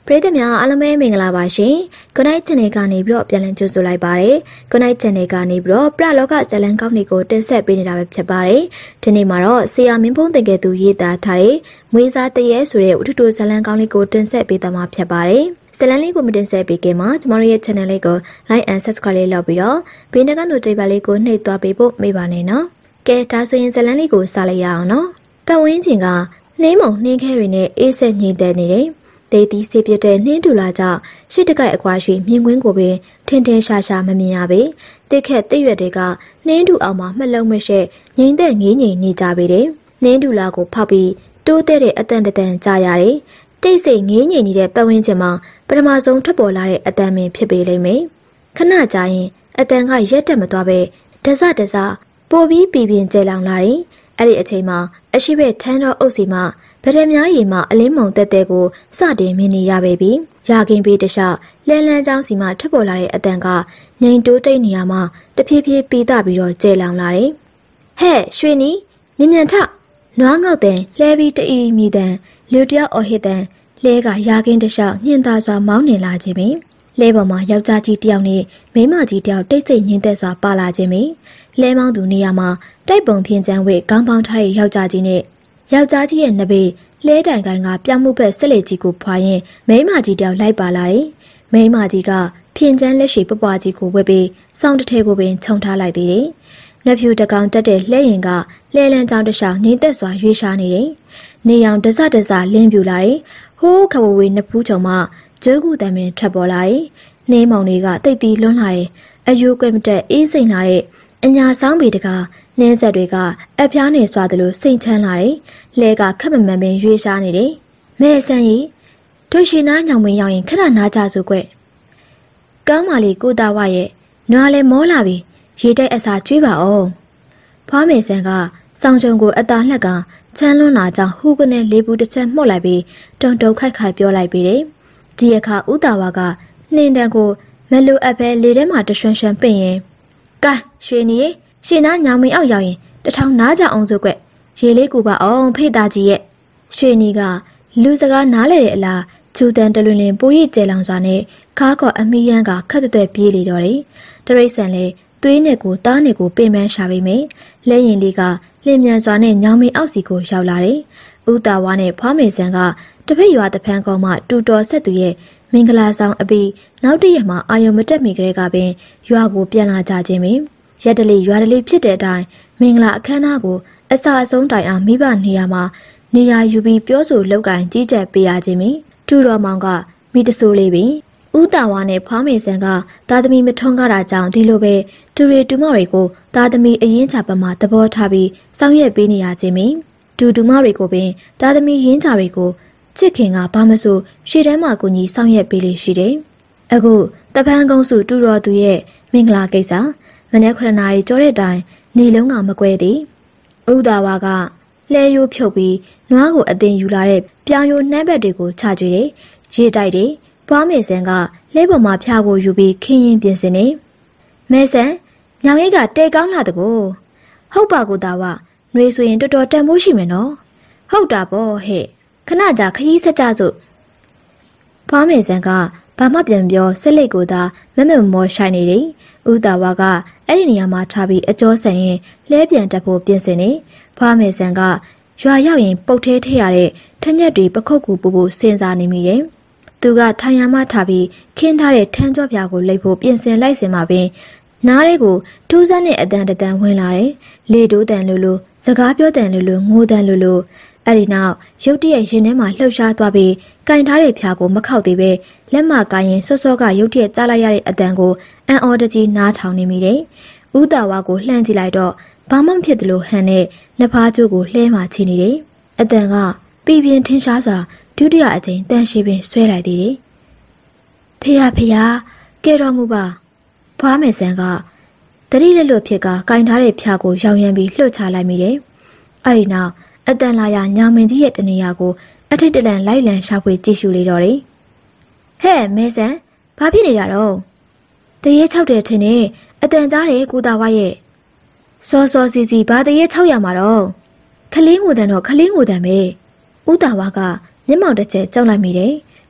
ပရိသတ်များအားလုံးပဲမင်္ဂလာပါရှင်။ Good Night Channel ကနေပြီးတော့ပြန်လည်ကြိုဆိုလိုက်ပါရစေ။ Good Night Channel ကနေပြီးတော့ပရလောကဇလံကောင်းတွေကိုတင်ဆက်ပေးနေတာပဲဖြစ်ပါတယ်။ဒီနေ့မှာတော့ဆရာမင်းဖုံးတကယ်သူရေးသားထားတဲ့မွေးစားတရဲဆိုတဲ့ဝတ္ထုဇလံကောင်းလေးကိုတင်ဆက်ပေးသွားမှာဖြစ်ပါတယ်။ဇလံလေးကိုမတင်ဆက်ပေးခင်မှာကျမတို့ရဲ့ channel လေးကို like and subscribe လေးလုပ်ပြီးတော့ဘေးကnotification လေးကိုနှိပ်သွားပေးဖို့မေ့ပါနဲ့နော်။ကဲဒါဆိုရင်ဇလံလေးကိုစလိုက်ရအောင်နော်။ပတ်ဝန်းကျင်ကနှင်းမုံနှင်းခဲတွေနဲ့အေးဆက်ညှိတဲ့နေတယ်။ဒေသီစေပြတဲ့နှင်းတူလာကြောင့်ရှစ်တကိုက်အကွာရှိမြင်ကွင်းကိုပင်ထင်ထင်ရှားရှားမမြင်ရပေတိခက်တိရွက်တွေကနှင်းတူအောင်မှာမှတ်လုံးမရှက်ငိမ့်သက်ငေးငိမ့်နေကြပေတယ်နှင်းတူလာကိုဖောက်ပြီးတိုးတဲ့အတန်တန်ကြားရတယ်တိတ်ဆိတ်ငေးငိမ့်နေတဲ့ပတ်ဝန်းကျင်မှာပထမဆုံးထွက်ပေါ်လာတဲ့အတန်ပင်ဖြစ်ပေလိမ့်မယ်ခဏကြာရင်အတန်ကရက်တက်မသွားပဲတစပိုပြီးပြည်ပြင်းကျဲလောင်လာတယ်အဲ့ဒီအချိန်မှာအရှိဘက်ထန်းတော်အုပ်စီမှဗဒများရီမှအလင်းမုံတက်တဲ့ကိုစတင်မြင်နေရပေပြီ။ရာကင်းပေးတခြားလန်းလန်းချောင်းစီမှထွက်ပေါ်လာတဲ့အတန်ကငိန်တိုးတိတ်နေရမှတဖြည်းဖြည်းပြီးတာပြီးတော့ကျဲလောင်လာတယ်။ဟဲ့ရွှေနီမြန်ထနွားငေါက်တဲ့လှဲပြီးတအီမိတဲ့လူတယောက်အော်ဟစ်တဲ့လှဲကရာကင်းတခြားညှင်သာစွာမောင်းနေလာခြင်းပင်လဲပေါ်မှာယောက်ျားကြီးတယောက်နဲ့မိန်းမကြီးတယောက်တိတ်ဆိတ်ညှင်သက်စွာပါလာခြင်းပင်လဲမောင်းသူနေရာမှာတိုက်ပုံဖြင်းချမ်းဝဲခေါင်းပေါင်းထားတဲ့ယောက်ျားကြီးနဲ့ယောက်ျားကြီးရဲ့နဘေးလဲတိုင်ကိုင်းကပြောင်းမှုဘက်ဆက်လက်ကြီးကိုဖွာရင်မိန်းမကြီးတယောက်လိုက်ပါလာတယ်။မိန်းမကြီးကဖြင်းချမ်းလက်ရှိပပွားကြီးကိုဝက်ပြီးစောင်းတစ်ထဲကိုပင်ခြုံထားလိုက်သေးတယ်။နှဖြူတကောင်တက်တဲ့လှဲရင်ကလှဲလန်းချောင်းတစ်လျှောက်ငိမ့်သက်စွာရွေးရှားနေတယ်။နေရောင်တစလင်းပြူလာတယ်။ဟိုးခဝဝေးနှစ်ဖူးချုံမှကျိုးကူတံပင်ထွက်ပေါ်လာတယ်။နှင်းမောင်တွေကတိတ်တီလွန်းလာတယ်။အယိုးကွဲမတက်အေးစိမ့်လာတဲ့အညာဆောင်ပေတကားနှင်းဆက်တွေကအဖျားနေစွာသလိုစိတ်ချမ်းလာတယ်။လဲကခက်မမှန်ပင်ရွေးရှားနေတယ်။မဲဆန်းကြီးတို့ရှင်နာညောင်မင်းရောက်ရင်ခဏနားကြစို့ကွ။ကောင်းပါလေကိုသားဝရဲ့နွားလဲမောလာပြီရေတိုက်အစာကျွေးပါအောင်။ဖွားမေဆန်းကစောင်းကြုံကိုအသာလှက်ကချမ်းလွန်းလာကြောင်းဟူးကနေလေးဘူးတစ်ချက်မှုတ်လိုက်ပြီးတုံတုံခိုက်ပြောလိုက်ပြီးတယ်။ဒီအခါဦးသားဝကနှင်းတန်းကိုမလိုအပ်ပဲလေထဲမှာတရွှန်ပင့်ရင်ကဲရွှေနီရှင်နာညောင်မင်းအောက်ရောက်ရင်တထောင်နားကြအောင်စို့ကွရေလေးကူပါအောင်ဖေးသားကြီးရဲ့ရွှေနီကလူစကားနားလေတဲ့အလားချူတန်တလွင်လင်ပိုးရည်ကျဲလောင်စွာနဲ့ခါကော့အမီယန်ကခက်တဲ့ပြေးလေတော့တယ်တရိတ်ဆန်လေသွေးနဲ့ကိုသားနဲ့ကိုပင်ပန်းရှာပေးမယ်လက်ရင်လေးကလင်းမြန်စွာနဲ့ညောင်မင်းအောက်စီကိုရောက်လာတယ်ဦးတာဝါနဲ့ဖွားမေဆန်ကတပိတ်ရွာတဖန်းကောင်းမှတူတော်ဆက်သူရဲ့မင်္ဂလာဆောင်အပြီးနောက်တရက်မှာအာယုံမတက်မီကလေးကပင်ရွာကိုပြန်လာကြခြင်းပင်ရက်တလေးရွာတလေးဖြစ်တဲ့အတိုင်းမင်္ဂလာအခမ်းအနားကိုအစာအဆုံးတိုင်အောင်မိဘနေရာမှာနေရာယူပြီးပြောဆိုလောက်ကင်ကြီးကြပ်ပေးရခြင်းပင်ထူတော်မောင်ကမိတဆိုးလေးပင်ဦးတာဝါနဲ့ဖွားမေဆန်ကသားသမီးမထွန်းကားတာကြောင့်ဒီလိုပဲတူရီတူမော်တွေကိုသားသမီးအရင်ချပမှာသဘောထားပြီးစောင့်ရက်ပေးနေရခြင်းပင်တူမော်တွေကိုပင်သားသမီးရင်းချတွေကိုချစ်ခင်ကဘာမဆိုရှေ့တန်းမှာကိုကြီးစောင့်ရက်ပေးလေးရှိတယ်အခုတပန်းကုန်းစုတူတော်သူရဲ့မင်္ဂလာကိစ္စမနေ့9နာရီကျော်တဲ့တိုင်နေလုံးကမကွဲသည်ဥဒါဝါကလှဲရိုးဖြုတ်ပြီးနွားကိုအတင်ယူလာတဲ့ပြောင်ရိုးနှမ်းဘက်တွေကိုချကြွေတယ်ရေတိုက်တယ်ပွားမေဆန်ကလှဲပေါ်မှာဖျားကိုယူပြီးခင်းရင်ပြင်စင်နေမဲဆန်ညောင်ရိတ်ကတဲကောင်းလာတကူဟုတ်ပါကူသားဝຫນွေဆိုရင်တော်တော်တန်ဖိုးရှိမယ်နော်ဟုတ်တာပေါ့ဟဲ့ခဏကြာခရီးဆက်ကြစို့ဖွားမေဆန်ကဘာမှပြန်ပြောဆက်လက်ကိုသာမမောရှိုင်နေတယ်ဦးတာဝါကအဲ့ဒီနေရာမှာထားပြီးအကျော်ဆန်ရင်လဲပြန်တက်ဖို့ပြင်ဆင်နေဖွားမေဆန်ကရွာရောက်ရင်ပုတ်ထဲထည့်ရတဲ့ထညက်တွေပခုတ်ကူပူစဉ်းစားနေမိတယ်သူကထိုင်ရမှထားပြီးခင်းထားတဲ့ထန်းကြောပြားကိုလိပ်ဖို့ပြင်ဆင်လိုက်စင်မှာပင်နားလေးကိုထူးဆန်းတဲ့အတန်ဝင်လာတယ်လေတိုးတန်လိုစကားပြောတန်လိုငိုတန်လိုအဲ့ဒီနောက်ရုတ်တရက်ရင်ထဲမှာလှုပ်ရှားသွားပြီးကင်ထားတဲ့ဖျားကိုမခောက်သေးပဲလက်မကိုင်းရင်စောကရုတ်တရက်ကြားလိုက်ရတဲ့အတန်ကိုအန်အော်တကြီးနားထောင်နေမိတယ်။ဦးတာဝါကိုလှမ်းကြည့်လိုက်တော့ဘာမှမဖြစ်သလိုဟန်နဲ့နှစ်ဖားကျိုးကိုလှဲမှချနေတယ်။အတန်ကပြည်ပြင်းထင်းရှားစွာဒုတိယအကြိမ်တန်ရှိပင်ဆွဲလိုက်သေးတယ်။ဖေကဲတော်မူပါဖွားမယ်ဆန်ကတတိလက်လွတ်ဖြစ်ကကင်ထားတဲ့ဖျားကိုရောင်ရမ်းပြီးလှုပ်ချလိုက်မိတယ်။အဲ့ဒီနောက်အတန်လာရညောင်မင်းကြီးရဲ့တနေရာကိုအထိတ်တလန့်လိုက်လံရှာဖွေကြည့်ရှုလေတော့တယ်။ဟဲ့မဲဆန်ဘာဖြစ်နေတာတော့တရေ6တယ်ထင်နေအတန်ကြားတယ်ကိုသားဝရဲ့စောစီဘာတရေ6ရမှာတော့ခလေးငိုတန်တော့ခလေးငိုတန်ပဲဦးတာဝါကမျက်မှောင်တစ်ချက်ကြောက်လိုက်မိတယ်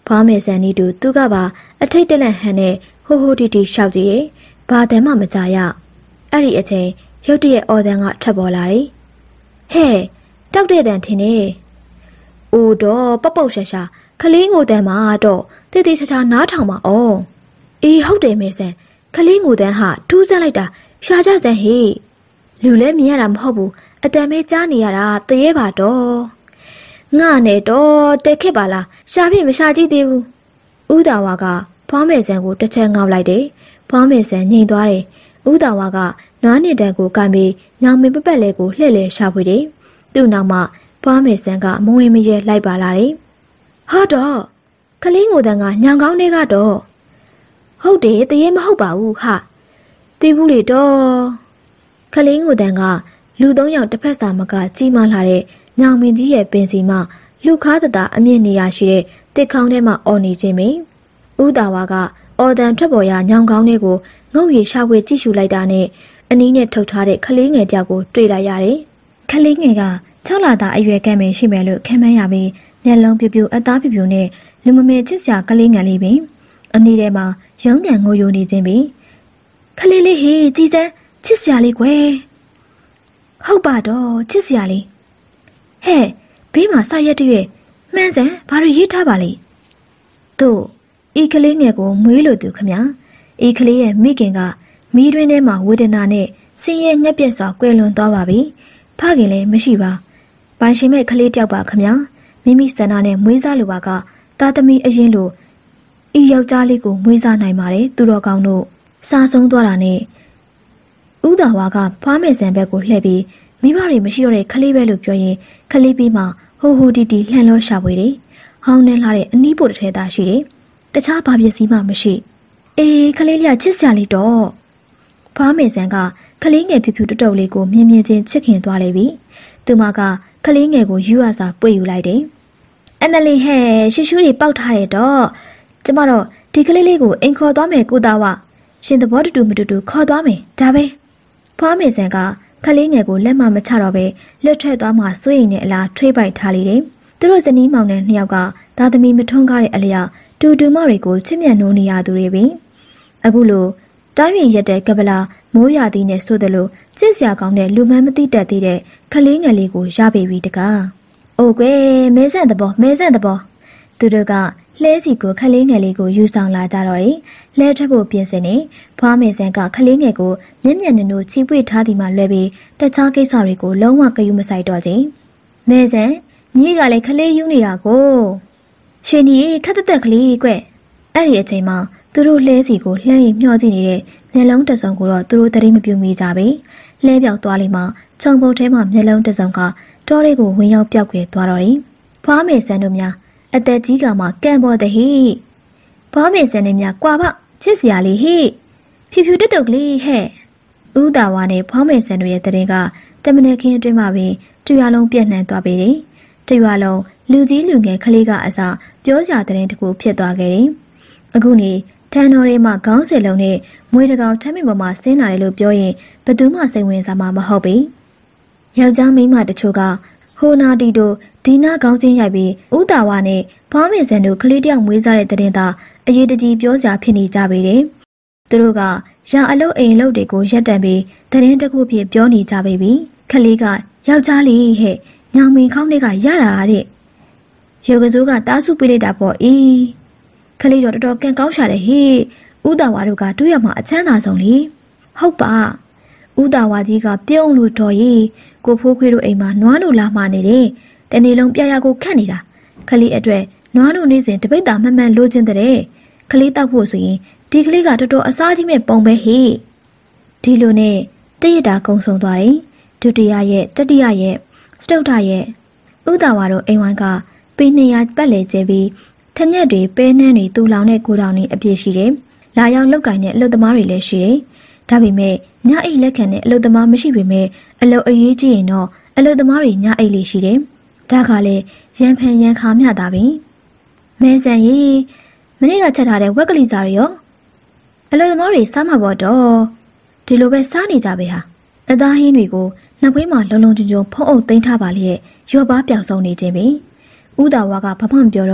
ဖွားမယ်ဆန်နီတူသူကပါအထိတ်တလန့်ဟန်နဲ့ဟိုဟိုတီတီရှောက်ကြည့်ရဲ့ဘာတမ်းမှမကြရအဲ့ဒီအချိန်ရုတ်တရက်အော်တန်ကထပ်ပေါ်လာတယ်ဟဲ့တောက်တဲ့တန်ထင်နေအိုတော့ပပုတ်ရှာရှာခလေးငိုတန်မှာတော့တေးသေးချာချာနားထောင်ပါအောင်အေးဟုတ်တယ်မေဆန်ခလေးငိုတန်ဟာထူးဆန်းလိုက်တာရှာကြစမ်းဟေ့လူလဲမြင်ရတာမဟုတ်ဘူးအတန်မဲကြားနေရတာတရေပါတော့ငါနဲ့တော့တက်ခက်ပါလားရှာဖြစ်မရှာကြည့်သေးဘူးဦးတာဝါကဖွားမယ်ဆန်ကိုတစ်ချက်ငေါက်လိုက်တယ်ဖွားမယ်ဆန်ငိန်သွားတယ်ဦးတာဝါကနွားနေတန်ကိုကန်ပြီးညောင်မင်းပပတ်လဲကိုလှည့်လဲရှာဖွေတယ်သူ့နောက်မှာဖွားမယ်ဆန်ကမဝင်မရဲလိုက်ပါလာတယ်ဟာတော့ခလေးငိုတန်ကညောင်ကောင်းတွေကတော့ဟုတ်တယ်တရေမဟုတ်ပါဘူးဟာသိဘူးလေတော့ခလေးငိုတန်ကလူ၃ယောက်တစ်ဖက်စာမကကြီးမားလာတဲ့ညောင်မင်းကြီးရဲ့ပင်စီမှာလူခါးတအမြင့်နေရရှိတဲ့တစ်ခေါင်းထဲမှာအော်နေခြင်းပဲဦးတာဝါကအော်တန်ထွက်ပေါ်ရာညောင်ကောင်းလေးကိုငုတ်ရီရှာဖွေကြည့်ရှုလိုက်တာနဲ့အနီးနဲ့ထုတ်ထားတဲ့ခလေးငယ်တယောက်ကိုတွေ့လိုက်ရတယ်ခလေးငယ်က6လသားအရွယ်ကမ်းပင်ရှိမယ်လို့ခန့်မှန်းရပြီးမျက်လုံးပြူပြူအသားပြူပြူနဲ့လူမမဲချစ်စရာကလေးငယ်လေးပင်အနီးထဲမှာရုံးကန်ငိုယိုနေခြင်းပဲခလေးလေးဟေးကြည်စမ်းချစ်စရာလေးကွယ်ဟုတ်ပါတော့ချစ်စရာလေးဟဲ့ဘေးမှာစာရွက်တရွက်မှန်းစမ်းဘာလို့ရေးထားပါလဲတို့ဤကလေးငယ်ကိုမွေးလို့သူခမဤကလေးရဲ့မိခင်ကမိတွင်းထဲမှာဝေဒနာနဲ့ဆင်းရဲငှက်ပြက်စွာကွယ်လွန်သွားပါပြီဖခင်လည်းမရှိပါပိုင်ရှင်မဲ့ကလေးတယောက်ပါခမမိမိဆန္ဒနဲ့မွေးစားလိုပါကသားသမီးအရင်လိုဤယောက်ျားလေးကိုမွေးစားနိုင်ပါတယ်သူတော်ကောင်းတို့စားဆုံးသွားတာနဲ့ဦးတာဝါကဖွားမယ်ဆန်ဘက်ကိုလှည့်ပြီးမိဘတွေမရှိတော့တဲ့ကလေးပဲလို့ပြောရင်ကလေးပြီးမှဟိုဟိုတီတီလှန်လို့ရှာဖွေတယ်ဟောင်းနှင်းလာတဲ့အနီးပို့တစ်ထဲသားရှိတယ်တခြားဘာပစ္စည်းမှမရှိအေးကလေးလေးချစ်စရာလေးတော့ဖွားမယ်ဆန်ကကလေးငယ်ဖြူဖြူတုတ်တုတ်လေးကိုမြင်မြင်ချင်းချစ်ခင်သွားလေပြီသူမကကလေးငယ်ကိုယူရစာပွေယူလိုက်တယ်အမလီဟဲ့ရှူရှူတွေပေါက်ထားတယ်တော့ကျမတော့ဒီကလေးလေးကိုအိမ်ခေါ်သွားမယ်ကိုသားဝရှင်သဘောတူမတူခေါ်သွားမယ်ဒါပဲဖွားမယ်ဆန်ကခလေးငယ်ကိုလက်မမချတော့ပဲလွတ်ထွက်သွားမှစိုးရိမ်နေအလားထွေးပိုက်ထားလေတယ်သူတို့ဇနီးမောင်နှံနှစ်ယောက်ကသားသမီးမထွန်းကားတဲ့အလျောက်တူတူမတွေကိုချစ်မြတ်နိုးနေရသူတွေပင်အခုလိုတိုင်းပြည်ရက်တဲ့ကပလာမိုးရသည်နဲ့ဆိုသလိုချစ်စရာကောင်းတဲ့လူမန်းမသိတတ်သေးတဲ့ခလေးငယ်လေးကိုရပေပြီတကားအိုကွယ်မဲဆန့်တဘောသူတို့ကလှဲစီကိုခလေးငယ်လေးကိုယူဆောင်လာကြတော့တယ်။လဲထွက်ဖို့ပြင်ဆင်နေဖွားမယ်ဆန်ကခလေးငယ်ကိုမျက်မျက်နှာနှိုးချီပွေထားသည်မှလွဲပြီးတခြားကိစ္စတွေကိုလုံးဝဂရုမစိုက်တော့ချင်း။မဲဆန်ညီကလည်းခလေးယူနေတာကိုရွှေညီခက်တက်ကလေးကွ။အဲ့ဒီအချိန်မှာသူတို့လှဲစီကိုလှမ်းရင်မျှော်ကြည့်နေတဲ့မျက်လုံးတစ်စုံကိုတော့သူတို့တတိမပြုမိကြပြီ။လှဲပြောက်သွားလိမ့်မှခြုံပုတ်ထဲမှာမျက်လုံးတစ်စုံကတောလေးကိုဝင်ရောက်ပြောက်ခွေသွားတော့တယ်။ဖွားမယ်ဆန်တို့များအသက်ကြီးကမှကံပေါ်တဲ့ဟိဖွားမယ်ဆန်နေမြကွာပချစ်စရာလေးဟိဖြူဖြူတက်တုတ်ကလေးဟဲ့ဦးတာဝါနဲ့ဖွားမယ်ဆန်တို့ရဲ့တရင်ကတမနက်ခင်းအတွင်းမှာပင်တရွာလုံးပြန့်နှံ့သွားပေတယ်တရွာလုံးလူကြီးလူငယ်ကလေးကအစပြောစရာတရင်တကူဖြစ်သွားခဲ့တယ်အခုနေထန်တော်ထဲမှာခေါင်းစင်လုံးနဲ့မွေးတကောင်ထမ်းမင်ပေါ်မှာဆင်းလာတယ်လို့ပြောရင်ဘသူမှစိတ်ဝင်စားမှာမဟုတ်ပေယောက်ျားမိန်းမတချို့ကဟိုနာတီတို့ဒီနာကောင်းချင်းရိုက်ပြီးဦးတာဝါနဲ့ဖွားမယ်ဆန်တို့ကလေးတယောက်မွေးစားတဲ့တဲ့သားအရေးတကြီးပြောစရာဖြစ်နေကြပေတယ်။သူတို့ကရာအလုတ်အိမ်လုတ်တွေကိုရက်တံပြီးတဲ့တစ်ခုဖြစ်ပြောနေကြပေပြီ။ကလေးကယောက်ျားလေးဟဲ့ညောင်မင်းခေါင်းတွေကရတာတဲ့။ရုပ်ကစိုးကတားစုပေးလိုက်တာပေါ့အေး။ကလေးတော့တော်တော်ကန်ကောင်းရှာတယ်ဟေ့။ဦးတာဝါတို့ကတို့ရမှာအချမ်းသာဆုံးလေ။ဟုတ်ပါ။ဦးတာဝါကြီးကပြုံးလို့တော်ရီကိုဖိုးခွေးတို့အိမ်မှာနွားလို့လာမှနေတယ်တနေ့လုံးပြရကိုခတ်နေတာခလေးအတွက်နွားတို့နေစဉ်တပိတ်တာမှန်မှန်လိုချင်တဲ့ခလေးတောက်ဖို့ဆိုရင်ဒီကလေးကတော်တော်အစားကြီးမဲ့ပုံပဲဟေ့ဒီလိုနဲ့တရတာကုံဆုံးသွားတယ်ဒုတိယရဲ့တတိယရဲ့စတုတ္ထရဲ့ဥတာဝါတို့အိမ်ဝိုင်းကပေ200ပတ်လေကျပြီးထညက်တွေပဲနှန်းတွေတူလောင်တဲ့ကိုတောင်တွေအပြည့်ရှိတယ်လာရောက်လောက်ကင်တဲ့အလုပ်သမားတွေလည်းရှိတယ်ဒါပေမဲ့ညအိတ်လက်ခံတဲ့အလုပ်သမားမရှိပေမဲ့အလုပ်အရေးကြီးရင်တော့အလုပ်သမားတွေညအိတ်လေးရှိတယ်။ဒါကလည်းရန်ဖန်ရန်ခါမျှတာပဲ။မဲဆန်ရီမနေ့ကချက်ထားတဲ့ဝက်ကလေးစားရောအလုပ်သမားတွေစားမှာပေါ့တော့ဒီလိုပဲစားနေကြပဲဟာအသားဟင်းတွေကိုနှစ်ပွေးမှာလုံလုံချုံချုံဖုံးအုပ်သိမ်းထားပါလျက်ရော့ပါပြောင်ဆုံးနေခြင်းပဲ။ဦးတာဝါကဘာမှမပြောတော့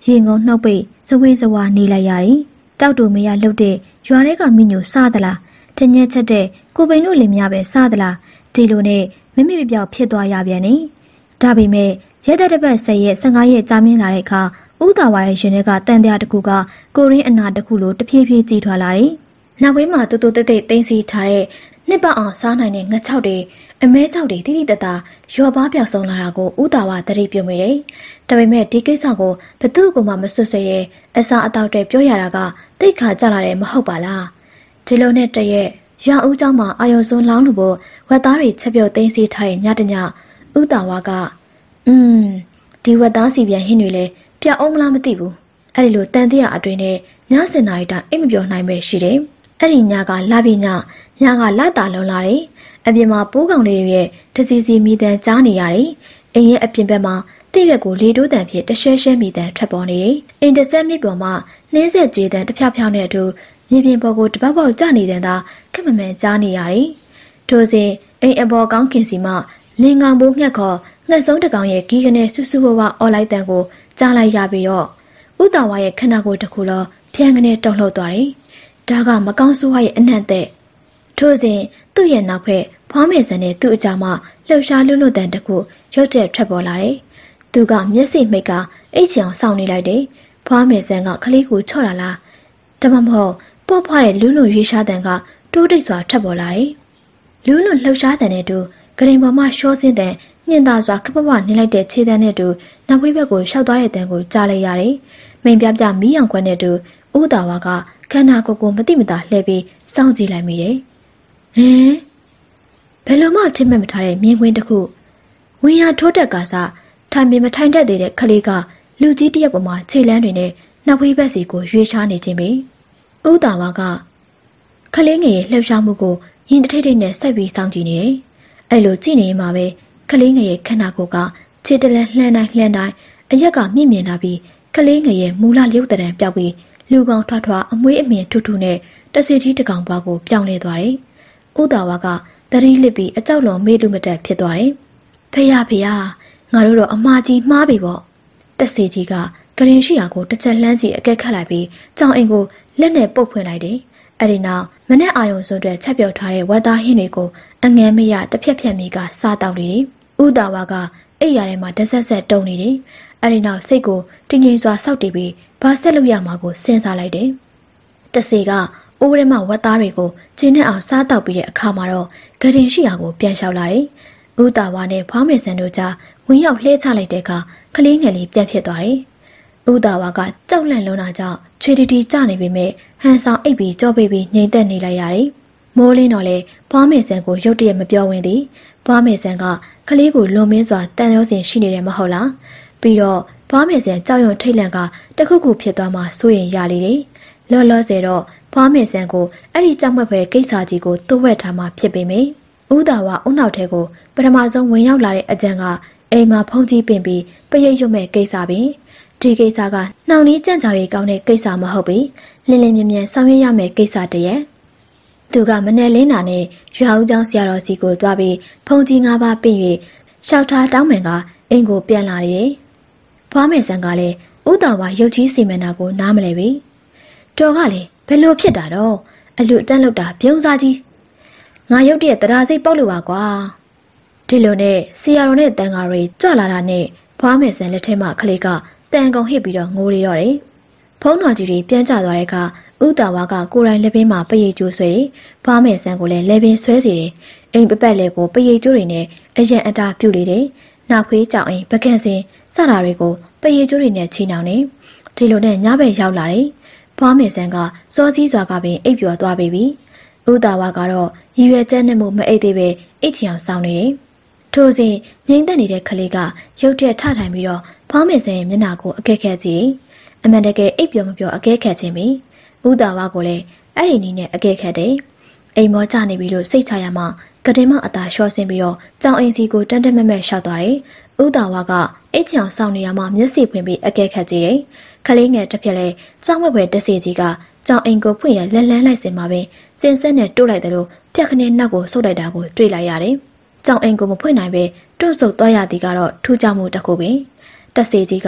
ရေငုံနှုတ်ပိတ်စဝေးစဝါနေလိုက်ရတယ်။တောက်တူမရလှုပ်တဲ့ရွာထဲကမင်းညိုစားသလား။ထညက်ချက်တဲ့ကိုပိန်တို့လင်မယားပဲစားသလား။ဒီလိုနဲ့မမိမပြောက်ဖြစ်သွားရပြန်နေ။ဒါပေမဲ့ရဲတဲ့တစ်ပတ်10ရက်15ရက်ကြာမြင့်လာတဲ့အခါဦးသာဝါရဲ့ရင်ထဲကတန်တရားတစ်ခုကကိုရင်းအနာတစ်ခုလိုတဖြည်းဖြည်းကြီးထွားလာတယ်။နောက်ဝင်းမှာတူတူတိတ်တိတ်သိမ်းစီထားတဲ့နှစ်ပတ်အောင်စားနိုင်တဲ့ငှက်ချောက်တွေအမဲချောက်တွေတိတိတတ်တာရော်ပါပြောက်ဆုံးလာတာကိုဦးသာဝါသတိပြုမိတယ်။ဒါပေမဲ့ဒီကိစ္စကိုဘသူ့ကိုမှမဆွဆွဲရဲအစာအသောက်တွေပြောရတာကတိတ်ခါကြလာတယ်မဟုတ်ပါလား။ဒီလိုနဲ့တရက်ရွာဦးเจ้าမှာအာယုံစွန်းလောင်းလို့ဖို့ဝက်သားတွေချက်ပြုတ်သိမ်းစီထားတဲ့ညတညဦးသာဝါကဒီဝက်သားစီပြန်ဟင်းတွေလဲပြအောင်မလားမသိဘူးအဲ့ဒီလိုတန်တရာအတွင်းနဲ့ည7 နာရီတိုင်အိမ်မပြောနိုင်ပဲရှိတယ်အဲ့ဒီညကလာပြီးညကလာတာလုံးလာတယ်အပြင်မှာပိုးကောင်လေးတွေရဲ့တစီစီမိတန်ကြားနေရတယ်အိမ်ရဲ့အပြင်ဘက်မှာတိရွက်ကိုလေတိုးတန်ဖြစ်တရှဲရှဲမိတန်ထွက်ပေါ်နေတယ်အိမ်တစ်ဆက်မြစ်ပေါ်မှာနှင်းဆက်ကျွေးတန်တစ်ဖြောက်ဖြောက်နဲ့အတူမြေပြင်ပေါ်ကိုတပတ်ပေါက်ကျနေတဲ့သာခက်မမှန်ကြားနေရတယ်ထို့စဉ်အိမ်အပေါ်ကောင်းကင်စီမှလင်ကောင်ဘိုးငှက်ခေါ်ငှက်ဆုံးတကောင်ရဲ့ဂီးကနေဆူဆူဝဝအော်လိုက်တန်ကိုကြားလိုက်ရပြီးတော့ဦးတာဝါရဲ့ခန္ဓာကိုယ်တစ်ခုလောပြန်ကနေတုန်လှုပ်သွားတယ်။ဒါကမကောင်းဆိုးဝါရဲ့အနှံ့သက်ထို့စဉ်သူ့ရဲ့နောက်ဖက်ဖွားမေဆန်နဲ့သူ့အကြမှာလှုပ်ရှားလွတ်လွတ်တန်တစ်ခုရုတ်တရက်ထွက်ပေါ်လာတယ်။သူကမျက်စိမိတ်ကအိတ်ချောင်စောင့်နေလိုက်တယ်။ဖွားမေဆန်ကခလေးကိုချော့လာလား။ဒါမှမဟုတ်ပေါ့ဖွားတဲ့လူးလွန်ရွေးရှားတန်ကတိုးတိတ်စွာထွက်ပေါ်လာတယ်။လူးလွန်လှုပ်ရှားတန်နဲ့တူဂရင်ပေါ်မှာရှောစင်းတန်ညင်သာစွာခပပနေလိုက်တဲ့ခြေတန်းနဲ့တူနောက်ဝိဘက်ကိုရှောက်သွားတဲ့တန်ကိုကြားလိုက်ရတယ်။မိန်ပြပြမီးအောင်ခွက်နဲ့တူဦးတာဝါကခန္ဓာကိုယ်ကိုမတိမတာလှည့်ပြီးစောင့်ကြည့်လိုက်မိတယ်။ဘယ်လိုမှထိမှတ်မထားတဲ့မြင်ကွင်းတစ်ခုဝင်းရထိုးတက်ကစားထိုင်ပြီးမထိုင်တတ်သေးတဲ့ခလေးကလူကြီးတယောက်ပေါ်မှာခြေလန်းတွေနဲ့နောက်ဝိဘက်စီကိုရွေးချနေခြင်းပဲ။ဦးတာဝါကခလေးငယ်ရဲ့လှုပ်ရှားမှုကိုရင်တထိတ်ထိတ်နဲ့ဆက်ပြီးစောင့်ကြည့်နေတယ်။အဲ့လိုကြည့်နေမှာပဲကလေးငယ်ရဲ့ခန္ဓာကိုယ်ကခြေတလန်လှမ်းတိုင်းအရက်ကမြင့်မြင်လာပြီးကလေးငယ်ရဲ့မူလလျုပ်တရံပြောက်ပြီးလူကောင်ထွားထွားအမွေးအမြင်ထူထူနဲ့တစီကြီးတကောင်ပွားကိုပြောင်းလဲသွားတယ်။ဦးတာဝါကတရီလစ်ပြီးအကြောက်လွန်မေးလူမတက်ဖြစ်သွားတယ်။ဖေရငါတို့တော့အမားကြီးမှားပြီပေါ့။တစီကြီးကဂရင်ရှိရာကိုတစ်ချက်လှမ်းကြည့်အကဲခတ်လိုက်ပြီးကြောင်အိမ်ကိုလက်နဲ့ပုတ်ဖွင့်လိုက်တယ်။အဲ့ဒီနောက်မနဲ့အာယုံစွန်းတဲ့ချက်ပြုတ်ထားတဲ့ဝက်သားဟင်းတွေကိုအငန်းမရတစ်ဖြက်ဖြက်မိကစားတောက်နေတယ်။ဦးတာဝါကအိပ်ရာထဲမှာတဆက်ဆက်တုံနေတယ်။အဲဒီနောက်စိတ်ကိုတည်ငြိမ်စွာစောက်တည်ပြီးဘာဆက်လို့ရမှာကိုစဉ်းစားလိုက်တယ်။တစီကအိုးထဲမှာဝက်သားတွေကိုကျင်းနဲ့အောင်စားတောက်ပြီးတဲ့အခါမှာတော့ဂရင်ရှိရာကိုပြန်လျှောက်လာတယ်။ဦးတာဝါနဲ့ဖွားမေဆန်တို့ကြားဝင်းရောက်လှဲချလိုက်တဲ့အခါကလေးငယ်လေးပြန်ဖြစ်သွားတယ်။ဦးတာဝါကကြောက်လန့်လွန်းတာကြောင့်ချွေတီတီကျနေပေမဲ့ဟန်ဆောင်အိပ်ပြီးကြောပေးပြီးငြိမ်သက်နေလိုက်ရတယ်။မိုးလင်းတော့လေဖွားမေဆန်ကိုရုတ်တရက်မပြောဝင်သည်။ဖွားမေဆန်ကကလေးကိုလွန်မင်းစွာတန်ရောစင်ရှိနေတယ်မဟုတ်လားပြီးတော့ဖွားမေဆန်ကြောက်ရွံ့ထိတ်လန့်ကတခုခုဖြစ်သွားမှစိုးရင်ရလေတယ်လောလောဆယ်တော့ဖွားမေဆန်ကိုအဲ့ဒီကြောက်မက်ဖွယ်ကိစ္စကြီးကိုတိုးဝက်ထားမှဖြစ်ပေမယ့်ဦးတာဝါဦးနောက်ထဲကိုပထမဆုံးဝင်ရောက်လာတဲ့အကြံကအိမ်မှာဖုန်ကြီးပင်ပြီးပရိတ်ရွတ်မဲ့ကိစ္စပင်ဒီကိစ္စကနှောင်နီးကြံ့ကြာရေးကောင်းတဲ့ကိစ္စမဟုတ်ဘူးလင်းလင်းမြမြဆောင်ရွက်ရမယ့်ကိစ္စတည်းသူကမနယ်လင်းနာနဲ့ရွာဦးကျောင်းဆရာတော်စီကိုတွားပြီးဖုန်ကြီး၅ပါးပြင်၍ရှောက်ထားတောင်းပန်ကအိမ်ကိုပြန်လာတယ်။ဖွားမယ်ဆန်ကလည်းဦးတာဝါရုပ်ကြီးစီမံတာကိုနားမလဲပြီ။တော်ကလည်းဘယ်လိုဖြစ်တာတော့အလူတန်းလောက်တာပြုံးစားကြီးငါရုပ်တရက်တရားစိတ်ပေါက်လို့ပါကွာ။ဒီလိုနဲ့ဆရာတော်နဲ့တန်ဃာတွေကြွလာတာနဲ့ဖွားမယ်ဆန်လက်ထဲမှာခလေးကတန်ကောင်ဟစ်ပြီးတော့ငိုရတော့တယ်။ဖုံးတော်ကြီးတွေပြန်ကျသွားတဲ့အခါဦးတာဝါကကိုယ်တိုင်လက်ပင်မှာပရိတ်ကျိုးဆွဲတယ်။ဖွားမယ်ဆန်ကိုလည်းလက်ပင်ဆွဲစီတယ်။အိမ်ပပတ်လေးကိုပရိတ်ကျိုးတွေနဲ့အရန်အတာပြုတ်လေတယ်။နောက်ဖေးကြောင်အိမ်ပကန့်စင်စတာတွေကိုပရိတ်ကျိုးတွေနဲ့ချီနှောင်နေ။ဒီလိုနဲ့ညဘက်ရောက်လာတယ်။ဖွားမယ်ဆန်ကစောစည်းစွာကပင်အိပ်ပျော်သွားပြီ။ဦးတာဝါကတော့ရည်ရွယ်ချက်နဲ့မှုမအိပ်သေးပဲအိတ်ချအောင်စောင်းနေတယ်။ထို့စဉ်ငိမ့်သက်နေတဲ့ကလေးကရုတ်တရက်ထထိုင်ပြီးတော့ဖွားမယ်ဆန်ရဲ့မျက်နှာကိုအကဲခတ်ကြည့်။အမှန်တကယ်အိပ်ပျော်မပျော်အကဲခတ်ခြင်းပဲ။ဦးတာဝါကိုလည်းအဲ့ဒီနည်းနဲ့အကဲခတ်တယ်။အိမ်မောကျနေပြီလို့စိတ်ချရမှကတင်မအသာလျှော့ဆင်းပြီးတော့ကြောင်အိမ်စီကိုတန်းတက်မက်မက်ရှောက်သွားတယ်။ဦးတာဝါကအိတ်ချောင်စောင်းနေရမှမျက်စိဖွင့်ပြီးအကဲခတ်ကြည့်တယ်။ခလေးငယ်တစ်ပြက်လဲကြောင်ဝက်ွယ်တက်စီကြီးကကြောင်အိမ်ကိုဖွင့်ရလက်လန်းလိုက်စင်မှာပဲကျင်းဆက်နဲ့တိုးလိုက်တယ်လို့ပြက်ခနဲ့နောက်ကိုဆုတ်လိုက်တာကိုတွေ့လိုက်ရတယ်။ကြောင်အိမ်ကိုမဖွင့်နိုင်ပဲတွန့်ဆုတ်သွားရသည်ကတော့ထူးခြားမှုတစ်ခုပဲ။တက်စီကြီးက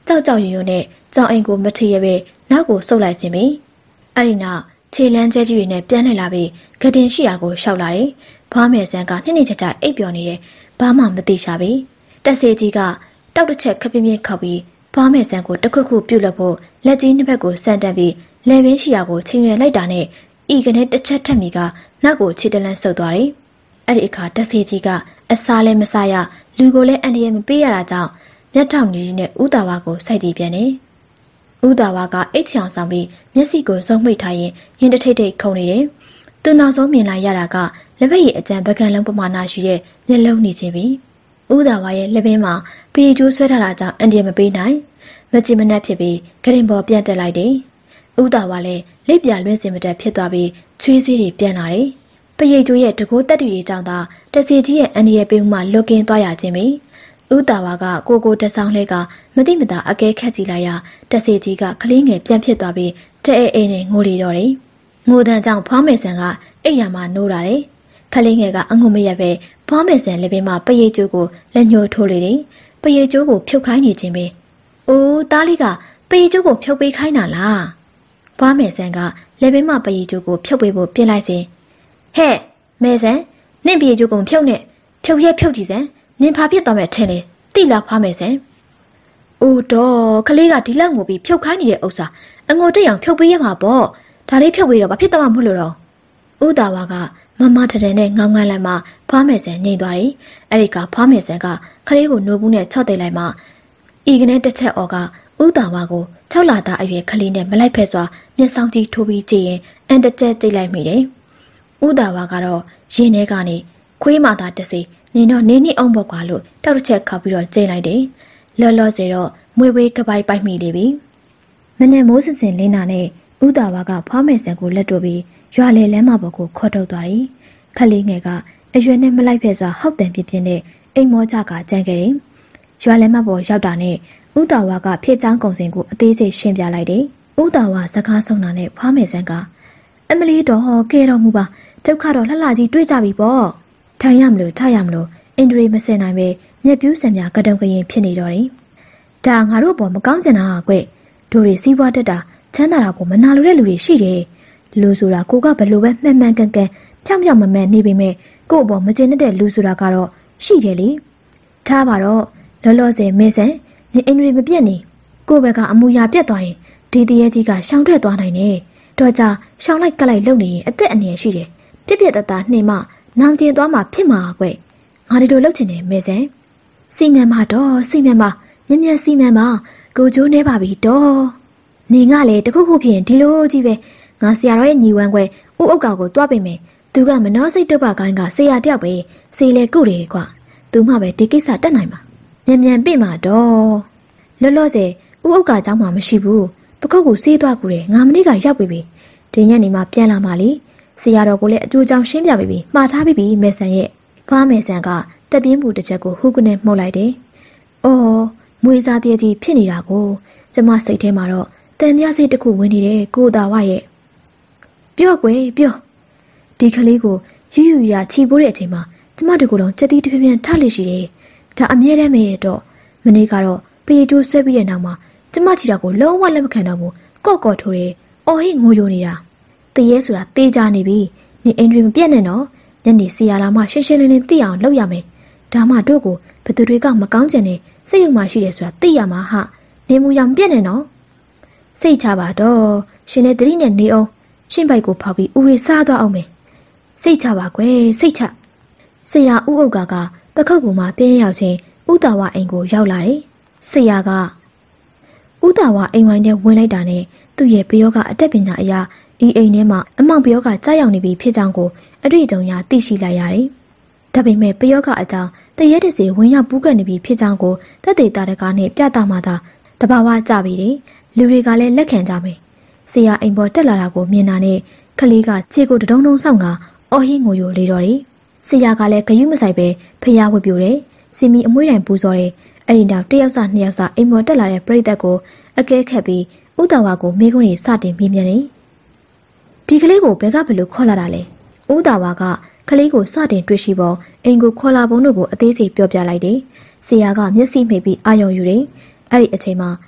ကြောက်ကြောက်ရွံ့ရွံ့နဲ့ကြောင်အိမ်ကိုမထီရပဲနောက်ကိုဆုတ်လိုက်ခြင်းပဲအဲ့ဒီနောက်ခြေလမ်းကျဲကြီးတွေနဲ့ပြန်လှည့်လာပြီးဂတင်ရှိရာကိုရှောက်လာတယ်။ဖွားမယ်ဆန်းကနှစ်ချာအိပ်ပျော်နေတယ်။ဘာမှမသိရှာပြီ။တက်စေကြီးကတောက်တစ်ချက်ခပ်ပြင်းပြင်းခောက်ပြီးဖွားမယ်ဆန်းကိုတစ်ခုခုပြုတ်လို့ဖို့လက်ကြီးနှစ်ဖက်ကိုဆန်တက်ပြီးလယ်ပင်ရှိရာကိုချိန်ရွယ်လိုက်တာနဲ့ဤကနေတစ်ချက်ထက်မိကနောက်ကိုခြေတလန်းဆုပ်သွားတယ်။အဲ့ဒီအခါတက်စေကြီးကအစားလည်းမစားရလူကိုလည်းအန်ဒီရဲ့မပေးရတာကြောင့်မျက်ထောင်ကြီးနဲ့ဦးတာဝါကိုစိုက်ကြည့်ပြန်တယ်။ဦးတာဝါကအိတ်ချောင်ဆောင်ပြီးမျက်စိကိုစုံမိတ်ထားရင်ရင်တထိတ်ထိတ်ခုန်နေတယ်။သူနောက်ဆုံးမြင်လာရတာကလက်ဖက်ရည်အကြံပကံလုံးပမာဏရှိတဲ့မျက်လုံးနေခြင်းပဲ။ဦးတာဝါရဲ့လက်ပင်မှာပေကျိုးဆွဲထားတာကြောင့်အန်ဒီမပေးနိုင်မကြည်မနှက်ဖြစ်ပြီးဂရင်ပေါ်ပြန်တက်လိုက်တယ်။ဦးတာဝါလည်းလက်ပြလွှင့်စင်မတက်ဖြစ်သွားပြီးချွေးစည်းတွေပြန်လာတယ်။ပရိတ်ကျိုးရဲ့တကိုးတက်တူတွေကြောင့်သာတစီကြီးရဲ့အန်ဒီရဲ့ပေးမှုမှလွတ်ကင်းသွားရခြင်းပဲ။ဦးတာဝါကကိုတဆောင်းလေးကမတိမတာအကဲခတ်ကြည့်လိုက်ရတက်စီကြီးကကလေးငယ်ပြန်ဖြစ်သွားပြီးတဲအေးနဲ့ငိုလေတော့တယ်။ငိုတန်းကြောင့်ဖွားမယ်ဆန်ကအိပ်ရမှာနိုးလာတယ်။ကလေးငယ်ကအငုံမရပဲဖွားမယ်ဆန်လက်ပင်မှာပရိတ်ကျိုးကိုလက်ညှိုးထိုးလေတယ်။ပရိတ်ကျိုးကိုဖြုတ်ခိုင်းနေခြင်းပဲ။အိုးတားလေးကပရိတ်ကျိုးကိုဖြုတ်ပေးခိုင်းတာလား။ဖွားမယ်ဆန်ကလက်ပင်မှာပရိတ်ကျိုးကိုဖြုတ်ပေးဖို့ပြင်လိုက်စဉ်ဟဲ့မဲဆန်နင့်ပရိတ်ကျိုးကိုဖြုတ်နဲ့ဖြုတ်ကြည့်စမ်းနင်ဖာဖြစ်သွားမယ်ထင်လေတိလာဖွားမယ်ဆန်။အိုးတော့ကလေးကဒီလောက်ငိုပြီးဖြုတ်ခိုင်းနေတဲ့ဥစ္စာအငိုတက်အောင်ဖြုတ်ပေးရမှာပေါ့ဒါလေးဖြုတ်ပေးတော့ဘာဖြစ်သွားမှမလို့တော့ဦးတာဝါကမမထတဲ့နဲ့ငေါငန်းလိုက်မှဖွားမယ်ဆန်ငိမ့်သွားတယ်အဲ့ဒီကဖွားမယ်ဆန်ကကလေးကိုနိုးဘူးနဲ့ချော့သိလိုက်မှဤကနေတစ်ချက်အော်ကဦးတာဝါကို6လသားအရွယ်ကလေးနဲ့မလိုက်ဖက်စွာမျက်စောင်းကြီးထိုးပြီးကြည့်ရင်အန်တကျက်ကြိတ်လိုက်မိတယ်ဦးတာဝါကတော့ရင်ထဲကနေခွေးမသားတစီနင်တော့နင်းနှိအောင်ပေါ့ကွာလို့တောက်တစ်ချက်ခောက်ပြီးတော့ကြိတ်လိုက်တယ်လော်စေတော့မွေဝေးကပိုက်ပိုက်မိနေပြီမနေ့မိုးစင်လင်းနာနဲ့ဦးတာဝါကဖွားမယ်ဆန်ကိုလက်တို့ပြီးရွာလေလမ်းမပေါ်ကိုခေါ်ထုတ်သွားတယ်ခလေးငယ်ကအရွယ်နဲ့မလိုက်ဖက်စွာဟောက်တန်ပြင်းနဲ့အိမ်မောကြကကြမ်းခဲ့တယ်ရွာလမ်းမပေါ်ရောက်တာနဲ့ဦးတာဝါကဖေးချောင်းကုံစင်ကိုအသေးစိတ်ရှင်းပြလိုက်တယ်ဦးတာဝါစကားဆုံးတာနဲ့ဖွားမယ်ဆန်ကအမလီတော်ကဲတော်မူပါဒုက္ခတော့လှလှကြီးတွေ့ကြပြီပေါ့ထိုင်ရမလို့ထားရမလို့အင်ဒရီမစင်နိုင်ပဲမျက်ပြူးစံများကတုံကရင်ဖြစ်နေတော့တယ်ဒါငါတို့ဘောမကောင်းချင်တာကွတို့တွေစီးပွားတက်တာချမ်းသာတာကိုမနာလိုတဲ့လူတွေရှိတယ်လူဆိုတာကိုကဘလို့ပဲမှန်မှန်ကန်ကန်ဖြောင်းဖြောင်းမမှန်နေပေမဲ့ကို့ဘောမကျင်တဲ့လူဆိုတာကတော့ရှိတယ်လေထားပါတော့လောဆယ်မဲဆန်နေအင်ဒရီမပြတ်နေကို့ဘက်ကအမူအရာပြတ်သွားရင်ဒီတရေကြီးကရှောင်ထွက်သွားနိုင်တယ်တော့ကြရှောင်လိုက်ကလိုက်လုံနေရင်အသက်အန္တရာယ်ရှိတယ်ပြက်ပြက်တသားနှိမ့်မနောင်ကျင်သွားမှဖြစ်မှာကွငါဒီလိုလုပ်ချင်တယ်မဲဆန်စီမံမတော့စီမံမမြင်စီမံမကိုကျိုးနေပါပြီတော့နေငါလေတခုခုဖြစ်ရင်ဒီလိုကြီးပဲငါဆရာတော်ရဲ့ညီဝမ်းခွဲဥအုပ်ကောင်ကိုတွားပေးမယ်သူကမနှောစိတ်တုပ်ပါကိုင်းကဆရာတယောက်ပဲစေလေကုတယ်ကွာသူမှပဲဒီကိစ္စတက်နိုင်မှာမြန်ပြင့်မှာတော့လောဆယ်ဥအုပ်ကเจ้าမှမရှိဘူးပခုတ်ကိုစေးသွားကူတယ်ငါမနေ့ကရောက်ပြီဒီညနေမှပြန်လာမှလीဆရာတော်ကိုလည်းအကျိုးကြောင့်ရှင်းပြပြီမှားထားပြီမဲဆန်ရဲ့ဖွားမဲဆန်ကတက်ပြင်းမှုတစ်ချက်ကိုဟူးကနေမှုတ်လိုက်တယ်အော်မွေးစားတည်းကြီးဖြစ်နေတာကိုကျမစိတ်ထဲမှာတော့တန်တရားစိတ်တစ်ခုဝင်နေတယ်ကိုတာဝရဲ့ပြော့ကွယ်ပြော့ဒီကလေးကိုယူရချီပိုးတဲ့အချိန်မှာကျမတို့ကတော့စက်တီးတစ်ပြင်းထလိရှိတယ်ဒါအမြဲတမ်းပဲတော့မနေ့ကတော့ပေကျိုးဆွဲပြီးတဲ့နောက်မှာကျမချီတာကိုလုံးဝလက်မခံတော့ဘူးကော့ထိုးတယ်အော်ဟိငိုယိုနေတာတရေဆိုတာတေးကြနေပြီနေအင်ဒရီမပြတ်နဲ့နော်ညနေစီရလာမှရှင်းရှင်းလင်းလင်းသိအောင်လုပ်ရမယ်ဒါမှတို့ကိုဘသူတွေကမကောင်းကျင်နေစိတ်ယုံမှရှိတယ်ဆိုတာသိရမှာဟာနေမှုရောင်ပြက်နေနော်စိတ်ချပါတော့ရှင်လည်းတတိနဲ့နေအောင်ရှင်းပိုက်ကိုဖောက်ပြီးဦးရီစားသွားအောင်မယ်စိတ်ချပါကွယ်စိတ်ချဆရာဦးအုပ်ကတခုတ်ကူမှပြင်းရောက်ချင်းဦးတာဝအိမ်ကိုရောက်လာတယ်ဆရာကဦးတာဝအိမ်ဝိုင်းထဲဝင်လိုက်တာနဲ့သူ့ရဲ့ပယောကအတက်ပညာအရာဤအိမ်ထဲမှာအမောင်ပယောကကြားရောက်နေပြီဖြစ်ကြောင်းကိုအတွေ့အကြုံရသိရှိလိုက်ရတယ်ဒါပေမဲ့ပယောကအကြောင်းတရက်တစီဝင်ရောက်ပူးကပ်နေပြီဖြစ်ကြောင်းကိုသက်သေတာတကားနဲ့ပြသမှသာတဘာဝကြပြီလေလူတွေကလည်းလက်ခံကြမယ်ဆရာအိမ်ပေါ်တက်လာတာကိုမြင်တာနဲ့ခလေးကခြေကိုတုံတုံဆောင်းကအော်ဟိငိုယိုလေတော့တယ်ဆရာကလည်းဂယုမဆိုင်ပဲဖျားဝတ်ပြိုတယ်စီမီအမွှေးတိုင်ပူဇော်တယ်အဲ့ဒီနောက်တစ်ယောက်စနှစ်ယောက်စအိမ်ပေါ်တက်လာတဲ့ပရိသတ်ကိုအကဲခတ်ပြီးဥတဝါကိုမိကုန်းကြီးစတင်မြင်မြန်တယ်ဒီကလေးကိုဘယ်ကဘလို့ခေါ်လာတာလဲဥတဝါကကလေးကိုစတင်တွေ့ရှိပေါ်အိမ်ကိုခေါ်လာပုံတို့ကိုအသေးစိတ်ပြောပြလိုက်တယ်ဆရာကမျက်စိမှိတ်ပြီးအာရုံယူတယ်အဲ့ဒီအချိန်မှာ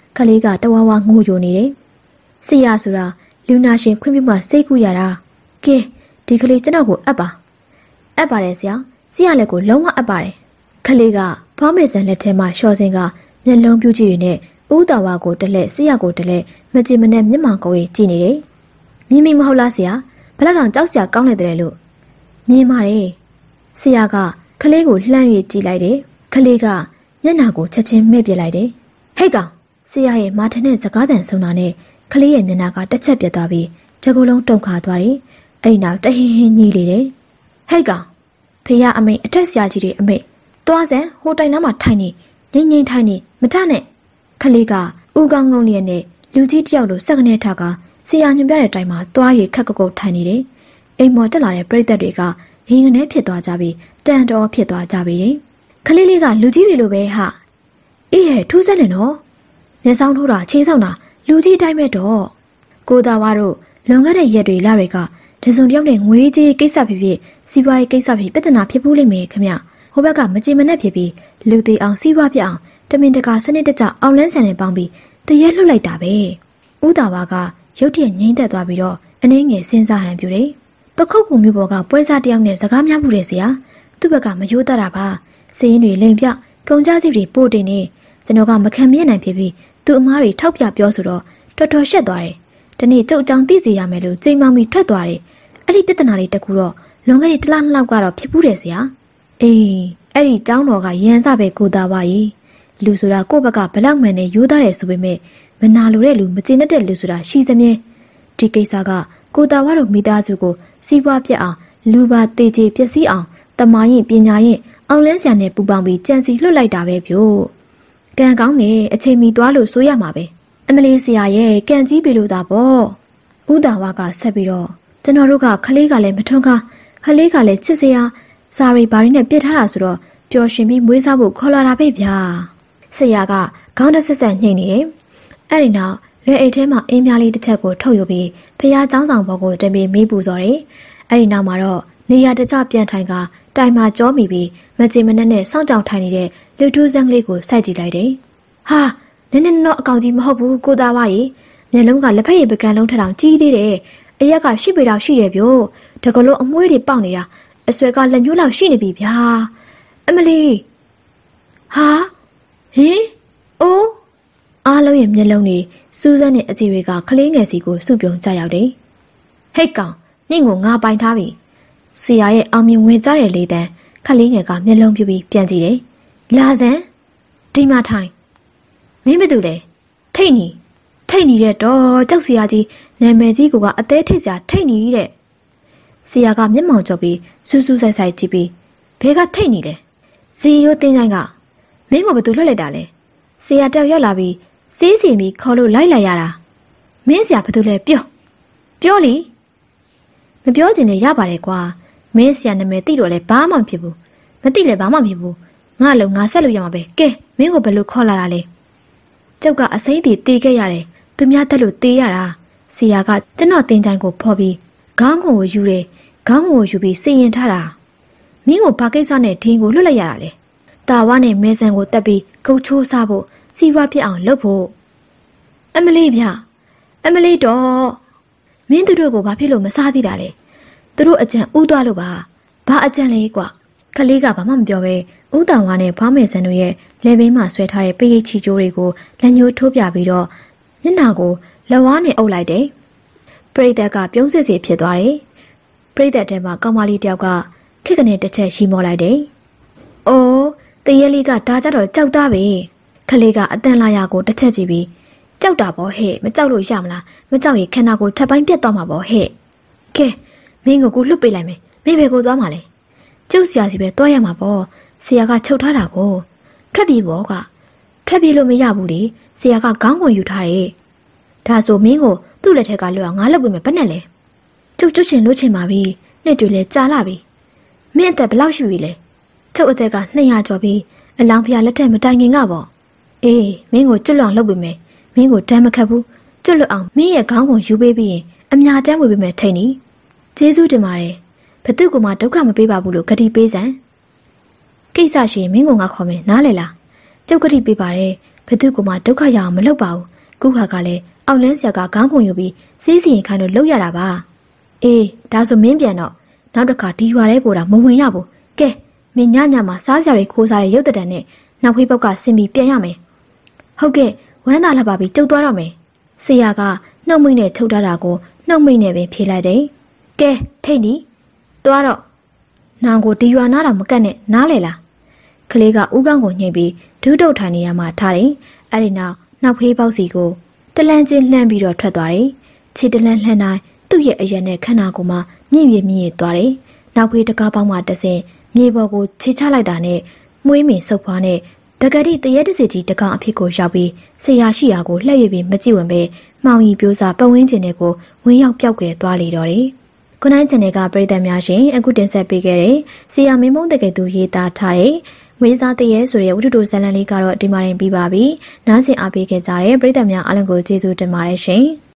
ခလေးကတဝါဝါငိုယိုနေတယ်ဆရာဆိုတာလူနာရှင်ခွင့်ပြုမှစိတ်ကူးရတာကဲဒီကလေးကျွန်တော်ကိုအပ်ပါတယ်ဆရာလည်းကိုလုံးဝအပ်ပါတယ်ခလေးကဖွားမေဆန်လက်ထဲမှာလျှော်စင်ကမျက်လုံးပြူးကြည့်ရနဲ့ဦးတာဝါကိုတလက်ဆရာကိုတလက်မကြည်မနဲ့မျက်မှောင်ကိုကြည့်နေတယ်မြင်မိမဟုတ်လားဆရာဘယ်တော့ကြောက်စရာကောင်းနေတယ်လို့မြင်ပါတယ်ဆရာကခလေးကိုလှမ်း၍ကြည့်လိုက်တယ်ခလေးကမျက်နှာကိုချက်ချင်းမဲ့ပြလိုက်တယ်ဟဲ့ကောင်ဆရာရဲ့မာထနဲ့စကားတန်ဆုံးတာနဲ့ခလေးရဲ့မျက်နှာကတစ်ချက်ပြတ်သွားပြီးတကူလုံးတုန်ခါသွားတယ်အဲ့ဒီနောက်တဟင်းဟင်းညီးလေတယ်ဟဲ့ကောင်ဖေရအမိတ်အထက်ဆရာကြီးတွေအမိတ်သွားစမ်းဟိုတိုင်နားမှာထိုင်နေငိမ့်ထိုင်နေမထနဲ့ခလေးကဦးကောင်းငုံနေနဲ့လူကြီးတယောက်လိုစက်ကနေထားကဆရာညွှန်ပြတဲ့အတိုင်းမှာသွားရခက်ကုတ်ထိုင်နေတယ်အိမ်မော်တက်လာတဲ့ပရိသတ်တွေကဟင်းကနေဖြစ်သွားကြပြီးတန်တော်ဖြစ်သွားကြပြီခလေးလေးကလူကြီးတွေလိုပဲဟာအေးဟဲ့ထူးဆန်းနေနော်မျက်စောင်းထိုးတာခြေဆောင်တာလူကြီးတိုင်းပဲတော့ကိုသားဝါတို့လွန်ခဲ့တဲ့ရက်တွေလတွေကဒဇုံတယောက်နဲ့ငွေကြေးကိစ္စဖြစ်ဖြစ်စီးပွားရေးကိစ္စဖြစ်ပြဿနာဖြစ်ဘူးလိမ့်မယ်ခင်ဗျဟိုဘက်ကမကြည်မနဲ့ဖြစ်ပြီးလူသေးအောင်စီးပွားပြအောင်တမင်တကာစနစ်တကျအောင်လန်းဆန်နေပေါင်းပြီးတရဲလွတ်လိုက်တာပဲဦးတာဝါကရုတ်တရက်ငိမ့်သက်သွားပြီးတော့အနှင်းငယ်စဉ်းစားဟန်ပြူတယ်ပခုတ်ကူမျိုးပေါ်ကပွဲစားတယောက်နဲ့စကားများမှုတယ်ဆရာသူ့ဘက်ကမယိုးတတ်တာပါစင်းရင်းတွေလိမ်ပြကုန်ကြစီတွေပို့တင်နေကျွန်တော်ကမခံမရနိုင်ဖြစ်ပြီးသူ့အမားတွေထောက်ပြပြောဆိုတော့တော်တော်ရှက်သွားတယ်ဒီနေ့ကျုပ်ကြောင်သိစီရမယ်လို့ချိန်မောင်ပြီးထွက်သွားတယ်အဲ့ဒီပြဿနာလေးတကူတော့လွန်ခဲ့တဲ့တစ်လနှစ်လောက်ကတော့ဖြစ်ဘူးတယ်ဆရာအေးအဲ့ဒီကျောင်းတော်ကရန်စပဲကိုသားပါကြီးလူဆိုတာကိုယ့်ဘက်ကဘလောက်မှန်နဲ့ရိုးသားတယ်ဆိုပေမဲ့မနာလိုတဲ့လူမကျေနပ်တဲ့လူဆိုတာရှိသမျှဒီကိစ္စကကိုသားဝါတို့မိသားစုကိုစီးပွားပြတ်အောင်လူပါတေချေပျက်စီးအောင်တမာရင်ပညာရင်အောင်လန်းဆရာနဲ့ပူပေါင်းပြီးကြံစီလွတ်လိုက်တာပဲပြို့ကံကောင်းနေအချိန်မီသွားလို့ဆိုရမှာပဲအမလေးဆရာရဲ့ကံကြီးပြီလို့သာပေါ့ဦးတာဝါကဆက်ပြီးတော့ကျွန်တော်တို့ကခလေးကလည်းမထွန်းကားခလေးကလည်းချစ်စရာစာရီဘာရီနဲ့ပြစ်ထားတာဆိုတော့ပျော်ရွှင်ပြီးမွေးစားဖို့ခေါ်လာတာပဲဗျာဆရာကခေါင်းတစ်ဆက်ဆက်ညှိနေတယ်အဲ့ဒီနောက်လွယ်အိတ်ထဲမှာအင်းများလေးတစ်ချက်ကိုထုတ်ယူပြီးဖះเจ้าဆောင်ဘောကိုတင်ပြီးမေးပူစော်တယ်အဲ့ဒီနောက်မှာတော့နေရာတကျပြန်ထိုင်ကတိုင်မှာကြောမိပြီးမကြင်မနဲ့နဲ့စောင့်ကြောင်ထိုင်နေတဲ့လူထူးစံကလေးကိုစိုက်ကြည့်လိုက်တယ်ဟာနည်းနည်းတော့အကောင်ကြီးမဟုတ်ဘူးကိုသားဝါကြီးမျက်လုံးကလက်ဖက်ရည်ပကံလုံးထထောင်ကြီးသေးတယ်အရက်က10ပေလောက်ရှိတယ်ဗျို့တကလို့အမွှေးတွေပေါက်နေတာအဆွဲကလက်ညှိုးလောက်ရှိနေပြီဗျာအမလီဟာဟင်အိုးအားလုံးရဲ့မျက်လုံးတွေစူးစမ်းတဲ့အကြည့်တွေကခလေးငယ်စီကိုစုပြုံကြရောက်တယ်ဟိတ်ကောင်ညင်ကိုငါပိုင်ထားပြီဆရာရဲ့အောင်မြင်ဝင်ကြတဲ့လေတန်းခလေးငယ်ကမျက်လုံးပြူပြီးပြန်ကြည့်တယ်လာစမ်းဒီမှာထိုင်မင်းဘာတူလဲထိတ်နေတဲ့တော့ကြောက်စရာကြီးနာမည်ကြီးကအသေးထိတ်စရာထိတ်နေတဲ့ဆရာကမျက်မှောင်ကျပြီးစူးစူးဆိုင်ဆိုင်ကြည့်ပြီးဘဲကထိတ်နေလဲဇီယိုတင်းဆိုင်ကမင်းကိုဘာတူလွတ်လိုက်တာလဲဆရာတောက်ရောက်လာပြီးစီးစီပြီးခေါ်လို့လိုက်ရတာမင်းဆရာဘာတူလဲပြောလီမပြောချင်နဲ့ရပါတယ်ကွာမင်းဆရာနာမည်သိတော့လဲဘာမှမဖြစ်ဘူးမသိလဲဘာမှမဖြစ်ဘူးငါလုံးငါဆက်လို့ရမှာပဲကဲမင်းကိုဘယ်လိုခေါ်လာတာလဲကျုပ်ကအစိမ့်တီတေးခဲ့ရတယ်သူများတက်လို့တေးရတာဆရာကကျွန်တော်တင်ချိုင်ကိုဖော်ပြီးခေါင်းကုံကိုယူတယ်ခေါင်းကုံကိုယူပြီးစီရင်ထားတာမင်းကိုဘာကိစ္စနဲ့ဒင်းကိုလွတ်လိုက်ရတာလဲတာဝါနဲ့မဲဆန်ကိုတက်ပြီးကုတ်ချိုးစားဖို့စီးပွားဖြစ်အောင်လုပ်ဖို့အမလေးဗျအမလေးတော့မင်းတို့ကိုဘာဖြစ်လို့မစားသေးတာလဲသူတို့အကြံဥသွားလို့ပါဘာအကြံလဲကွာခလေးကဘာမှမပြောပဲဥတောင်ဝါနဲ့ဖွားမယ်ဆန်တို့ရဲ့လက်ဘင်းမှာဆွဲထားတဲ့ပိရိတ်ချီကျိုးတွေကိုလက်ညှိုးထိုးပြပြီးတော့မျက်နှာကိုလက်ဝါးနဲ့အုပ်လိုက်တယ်ပရိသတ်ကပြုံးစစ်စီဖြစ်သွားတယ်ပရိသတ်ထဲမှာကောင်မလေးတယောက်ကခက်ကနေတစ်ချက်ရှိမောလိုက်တယ်အိုးတရေလေးကဒါကြတော့ကြောက်သားပဲခလေးကအတန်လာရကိုတစ်ချက်ကြည့်ပြီးကြောက်တာပေါ့ဟဲ့မကြောက်လို့ရမလားမကြောက်ရင်ခန္ဓာကိုယ်ထပ်ပိုင်းပြတ်သွားမှာပေါ့ဟဲ့ကဲမင်းကိုလွတ်ပေးလိုက်မယ်မင်းဘယ်ကိုသွားမှာလဲကျုပ်ဆရာစီပဲတွားရမှာပေါ့ဆရာကချုပ်ထားတာကိုထွက်ပြေးပေါ့ကထွက်ပြေးလို့မရဘူးလေဆရာကခေါင်းကိုယူထားတယ်ဒါဆိုမင်းကိုသူ့လက်ထက်ကလွတ်အောင်ငါလုပ်ပေးမယ်ဘယ်နဲ့လဲကျုပ်ချင်လို့ချင်ပါပြီနှစ်တွေလဲကြာလာပြီမင်းအသက်ဘယ်လောက်ရှိပြီလဲကျုပ်အသက်က200ကျော်ပြီအလောင်းဖျားလက်ထက်မတိုင်ခင်ကပေါ့အေးမင်းကိုကျွတ်လွတ်အောင်လုပ်ပေးမယ်မင်းကိုတမ်းမခတ်ဘူးကျွတ်လွတ်အောင်မင်းရဲ့ခေါင်းကိုယူပေးပြီးရင်အများတမ်းဝေပေးမယ်ထိန်နီကျေးဇူးတင်ပါတယ်ဘသူကမှဒုက္ခမပေးပါဘူးလို့ဂတိပေးစမ်းကိစ္စရှိရင်မင်းကငါခေါ်မယ်နားလေလားကျုပ်ဂတိပေးပါတယ်ဘဘသူကမှဒုက္ခရအောင်မလုပ်ပါဘူးခုခါကလည်းအောက်လန်းဆရာကခေါင်းကုန်ယူပြီးစီးစီရင်ခိုင်းလို့လုပ်ရတာပါအေးဒါဆိုမင်းပြန်တော့နောက်တစ်ခါဒီရွာထဲကိုတော့မဝင်ရဘူးကဲမင်းညမှာစားစရာတွေခိုးစားတဲ့ရုပ်တံနဲ့နောက်ဖေးပေါက်ကဆင်ပြီးပြန်ရမယ်ဟုတ်ကဲ့ဝမ်းသာလာပါပြီကျုပ်သွားတော့မယ်ဆရာကနှုတ်မိတ်နဲ့ထုတ်ထားတာကိုနှုတ်မိတ်နဲ့ပဲဖြေလိုက်တယ်ကဲထိတ်နီသွားတော့နောင်ကိုဒီရွာနားတော့မကတ်နဲ့နားလေလားကလေးကဦးကောင်းကိုညှိပြီးဒူးတုတ်ထိုင်နေရမှာထားတယ်အဲ့ဒီနောက်ဖေးပေါက်စီကိုတလန်းချင်းလှမ်းပြီးတော့ထွက်သွားတယ်ခြေတလန်းလှမ်းတိုင်းသူ့ရဲ့အရက်နဲ့ခန္ဓာကိုယ်မှာမြင့်ရသွားတယ်နောက်ဖေးတကားပေါင်းမှတဆင်မြေပေါ်ကိုခြေချလိုက်တာနဲ့မွေးမင်ဆုပ်ဖွားနဲ့တကတိတရက်တစီကြီးတကောင်အဖြစ်ကိုရောက်ပြီးဆရာရှိရာကိုလှည့်ရပြီးမကြည့်ဝင်ပဲမှောင်ရီပြိုးစားပတ်ဝန်းကျင်တွေကိုဝင်းရောက်ပြောက်ကွယ်သွားလေတော့တယ်။ခုနိုင်ချန်နယ်ကပြည်သက်များရှင်အခုတင်ဆက်ပေးခဲ့တဲ့ဆရာမင်းမုံတကယ်သူရေးသားထားတဲ့ဝေးသားတရေဆိုတဲ့ဝတ္ထုတိုဇာတ်လမ်းလေးကတော့ဒီမှာရင်ပြီးပါပြီ။နားဆင်အားပေးခဲ့ကြတဲ့ပြည်သက်များအားလုံးကိုကျေးဇူးတင်ပါတယ်ရှင်။